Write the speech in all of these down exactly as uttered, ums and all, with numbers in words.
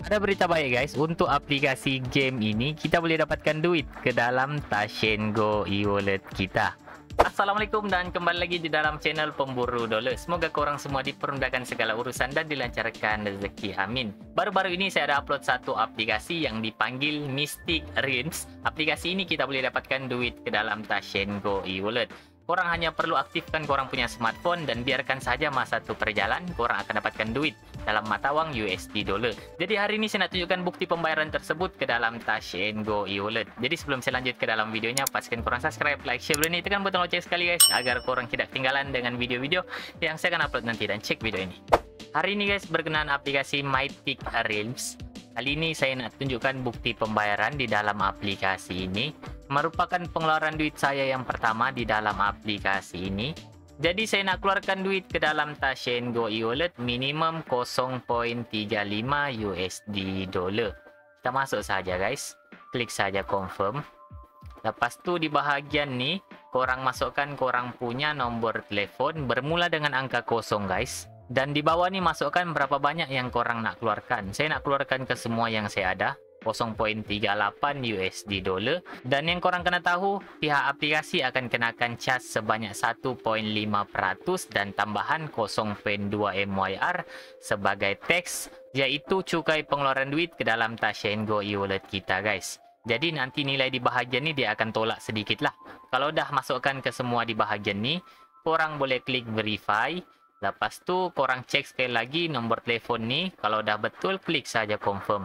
Ada berita baik guys, untuk aplikasi game ini kita boleh dapatkan duit ke dalam Tashengo e-wallet kita. Assalamualaikum dan kembali lagi di dalam channel Pemburu Dolar. Semoga korang semua dipermudahkan segala urusan dan dilancarkan rezeki, amin. Baru-baru ini saya ada upload satu aplikasi yang dipanggil Mystic Realms. Aplikasi ini kita boleh dapatkan duit ke dalam Tashengo e-wallet. Korang hanya perlu aktifkan korang punya smartphone dan biarkan saja masa itu berjalan, korang akan dapatkan duit dalam mata wang U S D dollar. Jadi hari ini saya nak tunjukkan bukti pembayaran tersebut ke dalam Tashengo e-wallet. Jadi sebelum saya lanjut ke dalam videonya, pastikan korang subscribe, like, share video ini, tekan butang lonceng sekali guys, agar korang tidak ketinggalan dengan video-video yang saya akan upload nanti. Dan cek video ini. Hari ini guys, berkenaan aplikasi Mystic Realms. Kali ini saya nak tunjukkan bukti pembayaran di dalam aplikasi ini. Merupakan pengeluaran duit saya yang pertama di dalam aplikasi ini. Jadi saya nak keluarkan duit ke dalam Tashengo e-wallet minimum nol koma tiga lima U S D dollar. Kita masuk saja guys. Klik saja confirm. Lepas tu di bahagian ni, korang masukkan korang punya nombor telefon bermula dengan angka kosong guys. Dan di bawah ni masukkan berapa banyak yang korang nak keluarkan. Saya nak keluarkan ke semua yang saya ada. nol koma tiga lapan U S D dollar. Dan yang korang kena tahu, pihak aplikasi akan kenakan cas sebanyak satu koma lima peratus dan tambahan nol koma dua M Y R sebagai tax, iaitu cukai pengeluaran duit ke dalam Tashengo e-wallet kita guys. Jadi nanti nilai di bahagian ni dia akan tolak sedikit lah. Kalau dah masukkan ke semua di bahagian ni, korang boleh klik verify. Lepas tu korang cek sekali lagi nombor telefon ni. Kalau dah betul, klik saja confirm.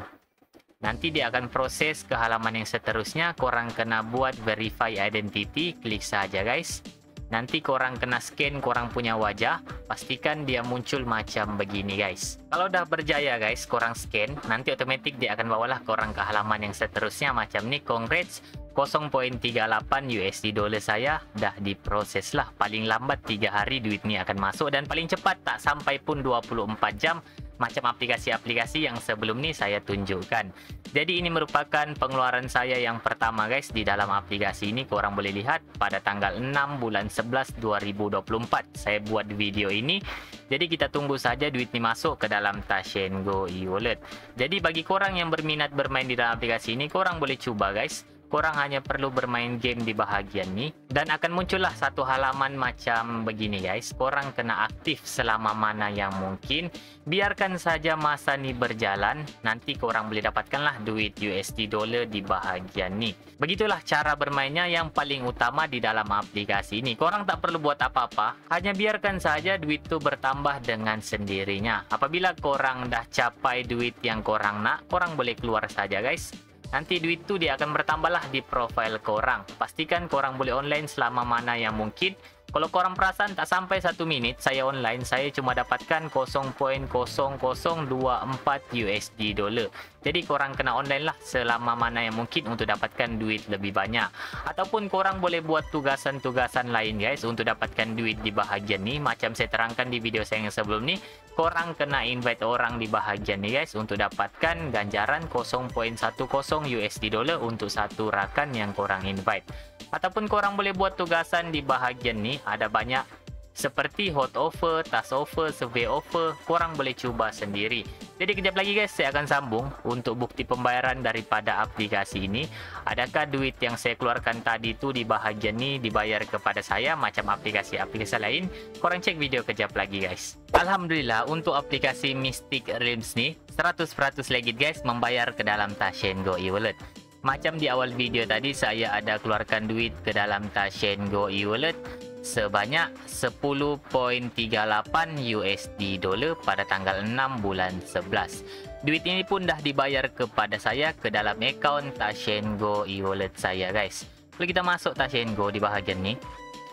Nanti dia akan proses ke halaman yang seterusnya. Korang kena buat verify identity. Klik saja guys. Nanti korang kena scan korang punya wajah. Pastikan dia muncul macam begini guys. Kalau dah berjaya guys, korang scan. Nanti otomatik dia akan bawalah korang ke halaman yang seterusnya macam ni. Congrats, nol koma tiga lapan U S D dollar saya dah diproses lah. Paling lambat tiga hari duit ni akan masuk. Dan paling cepat tak sampai pun dua puluh empat jam. Macam aplikasi-aplikasi yang sebelum ni saya tunjukkan. Jadi ini merupakan pengeluaran saya yang pertama guys di dalam aplikasi ini. Korang boleh lihat pada tanggal enam bulan sebelas dua ribu dua puluh empat saya buat video ini. Jadi kita tunggu saja duit ni masuk ke dalam Tashengo e-wallet. Jadi bagi korang yang berminat bermain di dalam aplikasi ini, korang boleh cuba guys. Korang hanya perlu bermain game di bahagian ni dan akan muncullah satu halaman macam begini guys. Korang kena aktif selama mana yang mungkin. Biarkan saja masa ni berjalan. Nanti korang boleh dapatkanlah duit U S D dollar di bahagian ni. Begitulah cara bermainnya yang paling utama di dalam aplikasi ini. Korang tak perlu buat apa-apa. Hanya biarkan saja duit tu bertambah dengan sendirinya. Apabila korang dah capai duit yang korang nak, korang boleh keluar saja guys. Nanti duit tu dia akan bertambahlah di profil korang. Pastikan korang boleh online selama mana yang mungkin. Kalau korang perasan tak sampai satu minit saya online, saya cuma dapatkan nol koma nol nol dua empat U S D dollar. Jadi korang kena online lah selama mana yang mungkin untuk dapatkan duit lebih banyak. Ataupun korang boleh buat tugasan-tugasan lain guys untuk dapatkan duit di bahagian ni. Macam saya terangkan di video saya yang sebelum ni, korang kena invite orang di bahagian ni guys untuk dapatkan ganjaran nol koma satu nol U S D dollar untuk satu rakan yang korang invite. Ataupun korang boleh buat tugasan di bahagian ni. Ada banyak seperti hot offer, task offer, survey offer. Korang boleh cuba sendiri. Jadi kejap lagi guys, saya akan sambung untuk bukti pembayaran daripada aplikasi ini. Adakah duit yang saya keluarkan tadi tu di bahagian ni dibayar kepada saya macam aplikasi-aplikasi lain? Korang cek video kejap lagi guys. Alhamdulillah untuk aplikasi Mystic Realms ni seratus peratus legit guys membayar ke dalam Tashengo e-wallet. Macam di awal video tadi, saya ada keluarkan duit ke dalam Tashengo e-wallet sebanyak sepuluh koma tiga lapan U S D dollar pada tanggal enam bulan sebelas. Duit ini pun dah dibayar kepada saya ke dalam akaun Tashengo e-wallet saya guys. Kalau kita masuk Tashengo di bahagian ni,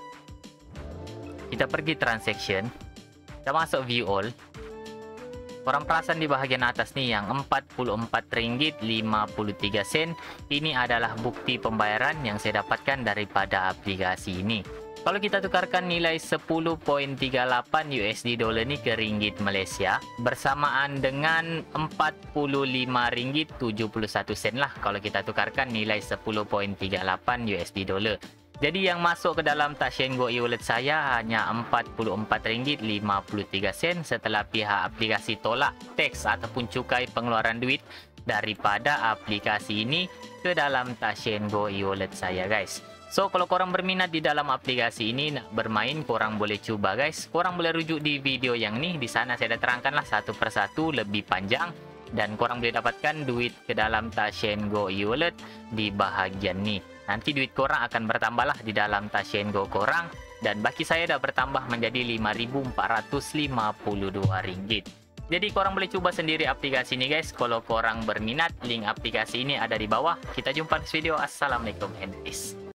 kita pergi transaction, kita masuk view all. Korang perasan di bahagian atas ni yang empat puluh empat ringgit lima puluh tiga sen. Ini adalah bukti pembayaran yang saya dapatkan daripada aplikasi ini. Kalau kita tukarkan nilai sepuluh koma tiga lapan U S D dollar ni ke ringgit Malaysia, bersamaan dengan empat puluh lima ringgit tujuh puluh satu sen lah kalau kita tukarkan nilai sepuluh koma tiga lapan U S D dollar. Jadi yang masuk ke dalam Tashen Go e-wallet saya hanya empat puluh empat ringgit lima puluh tiga sen setelah pihak aplikasi tolak teks ataupun cukai pengeluaran duit daripada aplikasi ini ke dalam Tashen Go e-wallet saya, guys. So, kalau korang berminat di dalam aplikasi ini nak bermain, korang boleh cuba, guys. Korang boleh rujuk di video yang ni. Di sana saya dah terangkanlah satu persatu lebih panjang dan korang boleh dapatkan duit ke dalam Tashen Go e-wallet di bahagian ni. Nanti duit korang akan bertambahlah di dalam Tashen Go korang dan baki saya dah bertambah menjadi lima ribu empat ratus lima puluh dua ringgit. Jadi korang boleh cuba sendiri aplikasi ini, guys. Kalau korang berminat, link aplikasi ini ada di bawah. Kita jumpa di video. Assalamualaikum and peace.